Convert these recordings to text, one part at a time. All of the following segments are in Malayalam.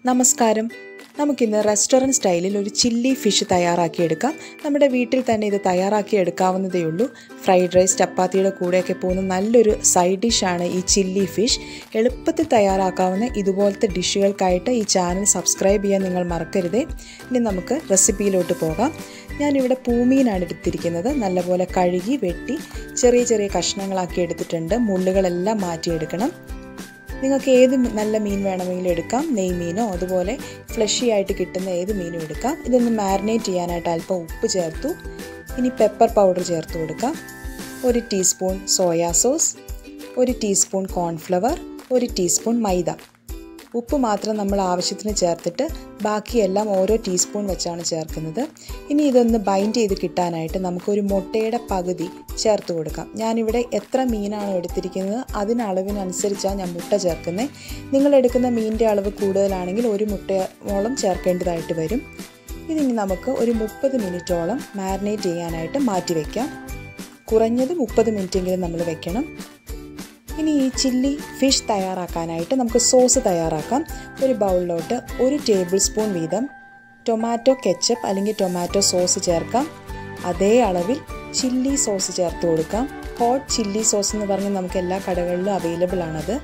നമസ്കാരം. നമുക്കിന്ന് റെസ്റ്റോറൻറ്റ് സ്റ്റൈലിൽ ഒരു ചില്ലി ഫിഷ് തയ്യാറാക്കിയെടുക്കാം. നമ്മുടെ വീട്ടിൽ തന്നെ ഇത് തയ്യാറാക്കിയെടുക്കാവുന്നതേ ഉള്ളൂ. ഫ്രൈഡ് റൈസ്, ചപ്പാത്തിയുടെ കൂടെയൊക്കെ പോകുന്ന നല്ലൊരു സൈഡ് ഡിഷാണ് ഈ ചില്ലി ഫിഷ്. എളുപ്പത്തിൽ തയ്യാറാക്കാവുന്ന ഇതുപോലത്തെ ഡിഷുകൾക്കായിട്ട് ഈ ചാനൽ സബ്സ്ക്രൈബ് ചെയ്യാൻ നിങ്ങൾ മറക്കരുതേ. ഇനി നമുക്ക് റെസിപ്പിയിലോട്ട് പോകാം. ഞാനിവിടെ പൂമീനാണ് എടുത്തിരിക്കുന്നത്. നല്ലപോലെ കഴുകി വെട്ടി ചെറിയ ചെറിയ കഷ്ണങ്ങളാക്കി എടുത്തിട്ടുണ്ട്. മുള്ളുകളെല്ലാം മാറ്റിയെടുക്കണം. നിങ്ങൾക്ക് ഏത് നല്ല മീൻ വേണമെങ്കിലും എടുക്കാം. നെയ്മീനോ അതുപോലെ ഫ്ലഷി ആയിട്ട് കിട്ടുന്ന ഏത് മീനും എടുക്കാം. ഇതൊന്ന് മാരിനേറ്റ് ചെയ്യാനായിട്ട് അല്പം ഉപ്പ് ചേർത്തു. ഇനി പെപ്പർ പൗഡർ ചേർത്ത് കൊടുക്കാം. 1 teaspoon soya sauce, 1 teaspoon cornflour, 1 teaspoon maida. ഉപ്പ് മാത്രം നമ്മൾ ആവശ്യത്തിന് ചേർത്തിട്ട് ബാക്കിയെല്ലാം ഓരോ ടീസ്പൂൺ വെച്ചാണ് ചേർക്കുന്നത്. ഇനി ഇതൊന്ന് ബൈൻഡ് ചെയ്ത് കിട്ടാനായിട്ട് നമുക്കൊരു മുട്ടയുടെ പകുതി ചേർത്ത് കൊടുക്കാം. ഞാനിവിടെ എത്ര മീനാണ് എടുത്തിരിക്കുന്നത് അതിനളവിനനുസരിച്ചാണ് ഞാൻ മുട്ട ചേർക്കുന്നത്. നിങ്ങളെടുക്കുന്ന മീനിൻ്റെ അളവ് കൂടുതലാണെങ്കിൽ ഒരു മുട്ടയോളം ചേർക്കേണ്ടതായിട്ട് വരും. ഇതിനി നമുക്ക് ഒരു 30 മിനിറ്റോളം മാരിനേറ്റ് ചെയ്യാനായിട്ട് മാറ്റി വയ്ക്കാം. കുറഞ്ഞത് 30 മിനിറ്റെങ്കിലും നമ്മൾ വെക്കണം. ഇനി ഈ ചില്ലി ഫിഷ് തയ്യാറാക്കാനായിട്ട് നമുക്ക് സോസ് തയ്യാറാക്കാം. ഒരു ബൗളിലോട്ട് 1 ടേബിൾ സ്പൂൺ വീതം ടൊമാറ്റോ കെച്ചപ്പ് അല്ലെങ്കിൽ ടൊമാറ്റോ സോസ് ചേർക്കാം. അതേ അളവിൽ ചില്ലി സോസ് ചേർത്ത് കൊടുക്കാം. ഹോട്ട് ചില്ലി സോസ് എന്ന് പറഞ്ഞ് നമുക്ക് എല്ലാ കടകളിലും അവൈലബിൾ ആണത്.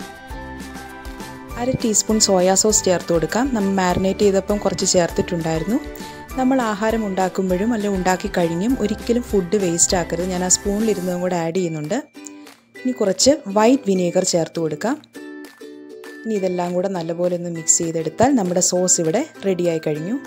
1/2 ടീസ്പൂൺ സോയാ സോസ് ചേർത്ത് കൊടുക്കാം. നമ്മൾ മാരിനേറ്റ് ചെയ്തപ്പം കുറച്ച് ചേർത്തിട്ടുണ്ടായിരുന്നു. നമ്മൾ ആഹാരം ഉണ്ടാക്കുമ്പോഴും അല്ലെങ്കിൽ ഉണ്ടാക്കി കഴിഞ്ഞും ഒരിക്കലും ഫുഡ് വേസ്റ്റ് ആക്കരുത്. ഞാൻ ആ സ്പൂണിലിരുന്നതും കൂടെ ആഡ് ചെയ്യുന്നുണ്ട്. ഇനി കുറച്ച് വൈറ്റ് വിനീഗർ ചേർത്ത് കൊടുക്കാം. ഇനി ഇതെല്ലാം കൂടെ നല്ലപോലെ ഒന്ന് മിക്സ് ചെയ്തെടുത്താൽ നമ്മുടെ സോസ് ഇവിടെ റെഡിയായി കഴിഞ്ഞു.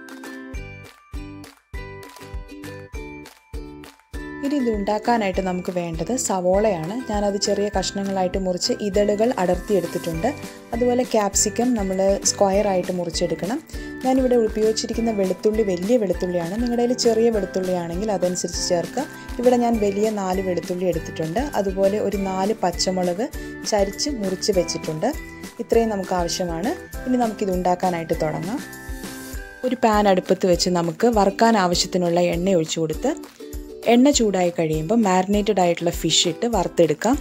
ഇനി ഇത് ഉണ്ടാക്കാനായിട്ട് നമുക്ക് വേണ്ടത് സവോളയാണ്. ഞാനത് ചെറിയ കഷ്ണങ്ങളായിട്ട് മുറിച്ച് ഇതളുകൾ അടർത്തിയെടുത്തിട്ടുണ്ട്. അതുപോലെ ക്യാപ്സിക്കം നമ്മൾ സ്ക്വയറായിട്ട് മുറിച്ചെടുക്കണം. ഞാനിവിടെ ഉപയോഗിച്ചിരിക്കുന്ന വെളുത്തുള്ളി വലിയ വെളുത്തുള്ളിയാണ്. നിങ്ങളുടെ കയ്യിൽ ചെറിയ വെളുത്തുള്ളിയാണെങ്കിൽ അതനുസരിച്ച് ചേർക്കുക. ഇവിടെ ഞാൻ വലിയ 4 വെളുത്തുള്ളി എടുത്തിട്ടുണ്ട്. അതുപോലെ ഒരു 4 പച്ചമുളക് ചരിച്ച് മുറിച്ച് വെച്ചിട്ടുണ്ട്. ഇത്രയും നമുക്ക് ആവശ്യമാണ്. ഇനി നമുക്കിത് ഉണ്ടാക്കാനായിട്ട് തുടങ്ങാം. ഒരു പാൻ അടുപ്പത്ത് വെച്ച് നമുക്ക് വറുക്കാൻ ആവശ്യത്തിനുള്ള എണ്ണ ഒഴിച്ചു കൊടുത്ത് എണ്ണ ചൂടായി കഴിയുമ്പോൾ മാരിനേറ്റഡ് ആയിട്ടുള്ള ഫിഷ് ഇട്ട് വറുത്തെടുക്കാം.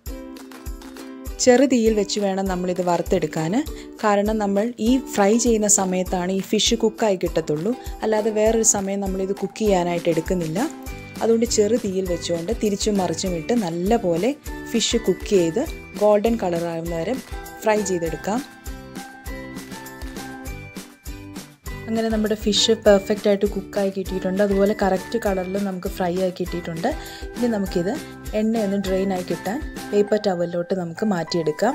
ചെറു തീയിൽ വെച്ച് വേണം നമ്മളിത് വറുത്തെടുക്കാൻ. കാരണം നമ്മൾ ഈ ഫ്രൈ ചെയ്യുന്ന സമയത്താണ് ഈ ഫിഷ് കുക്കായി കിട്ടത്തുള്ളൂ. അല്ലാതെ വേറൊരു സമയം നമ്മളിത് കുക്ക് ചെയ്യാനായിട്ട് എടുക്കുന്നില്ല. അതുകൊണ്ട് ചെറു തീയിൽ വെച്ചുകൊണ്ട് തിരിച്ചും മറിച്ചും ഇട്ട് നല്ലപോലെ ഫിഷ് കുക്ക് ചെയ്ത് ഗോൾഡൻ കളറാകുന്ന വരെ ഫ്രൈ ചെയ്തെടുക്കാം. അങ്ങനെ നമ്മുടെ ഫിഷ് പെർഫെക്റ്റ് ആയിട്ട് കുക്കായി കിട്ടിയിട്ടുണ്ട്. അതുപോലെ കറക്റ്റ് കളറിൽ നമുക്ക് ഫ്രൈ ആയി കിട്ടിയിട്ടുണ്ട്. ഇനി നമുക്കിത് എണ്ണയൊന്ന് ഡ്രെയിൻ ആയി കിട്ടാൻ പേപ്പർ ടവലിലോട്ട് നമുക്ക് മാറ്റിയെടുക്കാം.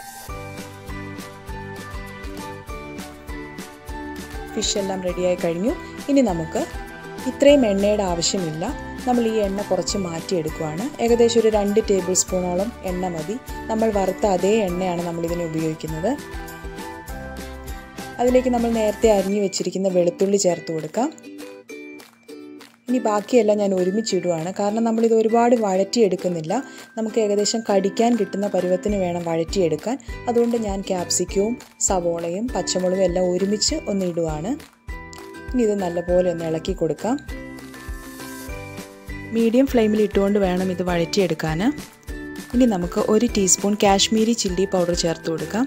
ഫിഷ് എല്ലാം റെഡിയായി കഴിഞ്ഞു. ഇനി നമുക്ക് ഇത്രയും എണ്ണയുടെ ആവശ്യമില്ല. നമ്മൾ ഈ എണ്ണ കുറച്ച് മാറ്റിയെടുക്കുകയാണ്. ഏകദേശം ഒരു 2 ടേബിൾ സ്പൂണോളം എണ്ണ മതി. നമ്മൾ വറുത്ത അതേ എണ്ണയാണ് നമ്മളിതിന് ഉപയോഗിക്കുന്നത്. അതിലേക്ക് നമ്മൾ നേരത്തെ അരിഞ്ഞു വെച്ചിരിക്കുന്ന വെളുത്തുള്ളി ചേർത്ത് കൊടുക്കാം. ഇനി ബാക്കിയെല്ലാം ഞാൻ ഒരുമിച്ചിടുകയാണ്. കാരണം നമ്മളിത് ഒരുപാട് വഴറ്റിയെടുക്കുന്നില്ല. നമുക്ക് ഏകദേശം കടിക്കാൻ കിട്ടുന്ന പരുവത്തിന് വേണം വഴറ്റിയെടുക്കാൻ. അതുകൊണ്ട് ഞാൻ ക്യാപ്സിക്കവും സവോളയും പച്ചമുളകും എല്ലാം ഒരുമിച്ച് ഒന്ന് ഇടുകയാണ്. ഇനി ഇത് നല്ലപോലെ ഒന്ന് ഇളക്കി കൊടുക്കാം. മീഡിയം ഫ്ലെയിമിൽ ഇട്ടുകൊണ്ട് വേണം ഇത് വഴറ്റിയെടുക്കാൻ. ഇനി നമുക്ക് 1 ടീസ്പൂൺ കാശ്മീരി ചില്ലി പൗഡർ ചേർത്ത് കൊടുക്കാം.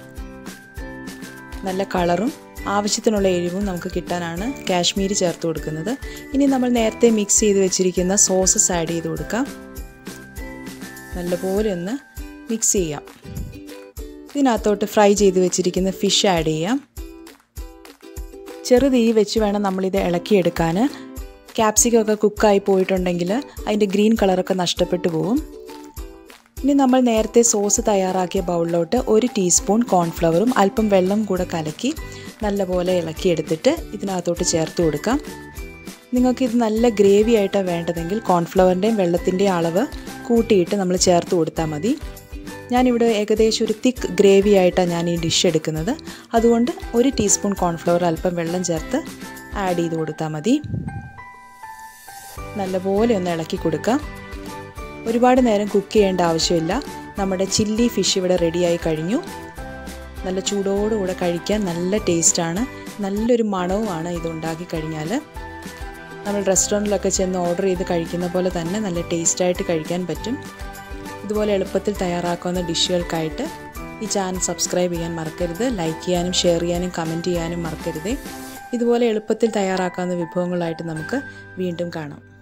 നല്ല കളറും ആവശ്യത്തിനുള്ള എരിവും നമുക്ക് കിട്ടാനാണ് കാശ്മീരി ചേർത്ത് കൊടുക്കുന്നത്. ഇനി നമ്മൾ നേരത്തെ മിക്സ് ചെയ്ത് വെച്ചിരിക്കുന്ന സോസസ് ആഡ് ചെയ്ത് കൊടുക്കാം. നല്ലപോലെ ഒന്ന് മിക്സ് ചെയ്യാം. ഇതിനകത്തോട്ട് ഫ്രൈ ചെയ്ത് വെച്ചിരിക്കുന്ന ഫിഷ് ആഡ് ചെയ്യാം. ചെറു തീ വെച്ച് വേണം നമ്മളിത് ഇളക്കിയെടുക്കാൻ. ക്യാപ്സിക്കൊക്കെ കുക്കായി പോയിട്ടുണ്ടെങ്കിൽ അതിൻ്റെ ഗ്രീൻ കളറൊക്കെ നഷ്ടപ്പെട്ടു പോകും. ഇനി നമ്മൾ നേരത്തെ സോസ് തയ്യാറാക്കിയ ബൗളിലോട്ട് 1 ടീസ്പൂൺ കോൺഫ്ലവറും അല്പം വെള്ളം കൂടെ കലക്കി നല്ലപോലെ ഇളക്കിയെടുത്തിട്ട് ഇതിനകത്തോട്ട് ചേർത്ത് കൊടുക്കാം. നിങ്ങൾക്കിത് നല്ല ഗ്രേവി ആയിട്ടാണ് വേണ്ടതെങ്കിൽ കോൺഫ്ലവറിൻ്റെയും വെള്ളത്തിൻ്റെയും അളവ് കൂട്ടിയിട്ട് നമ്മൾ ചേർത്ത് കൊടുത്താൽ മതി. ഞാനിവിടെ ഏകദേശം ഒരു തിക്ക് ഗ്രേവി ആയിട്ടാണ് ഞാൻ ഈ ഡിഷ് എടുക്കുന്നത്. അതുകൊണ്ട് 1 ടീസ്പൂൺ കോൺഫ്ലവർ അല്പം വെള്ളം ചേർത്ത് ആഡ് ചെയ്ത് കൊടുത്താൽ മതി. നല്ലപോലെ ഒന്ന് ഇളക്കി കൊടുക്കാം. ഒരുപാട് നേരം കുക്ക് ചെയ്യേണ്ട ആവശ്യമില്ല. നമ്മുടെ ചില്ലി ഫിഷ് ഇവിടെ റെഡിയായി കഴിഞ്ഞു. നല്ല ചൂടോടുകൂടെ കഴിക്കാൻ നല്ല ടേസ്റ്റാണ്. നല്ലൊരു മണവുമാണ് ഇത് ഉണ്ടാക്കി കഴിഞ്ഞാൽ. നമ്മൾ റെസ്റ്റോറൻറ്റിലൊക്കെ ചെന്ന് ഓർഡർ ചെയ്ത് കഴിക്കുന്ന പോലെ തന്നെ നല്ല ടേസ്റ്റായിട്ട് കഴിക്കാൻ പറ്റും. ഇതുപോലെ എളുപ്പത്തിൽ തയ്യാറാക്കാവുന്ന ഡിഷുകൾക്കായിട്ട് ഈ ചാനൽ സബ്സ്ക്രൈബ് ചെയ്യാൻ മറക്കരുത്. ലൈക്ക് ചെയ്യാനും ഷെയർ ചെയ്യാനും കമൻറ്റ് ചെയ്യാനും മറക്കരുതേ. ഇതുപോലെ എളുപ്പത്തിൽ തയ്യാറാക്കാവുന്ന വിഭവങ്ങളായിട്ട് നമുക്ക് വീണ്ടും കാണാം.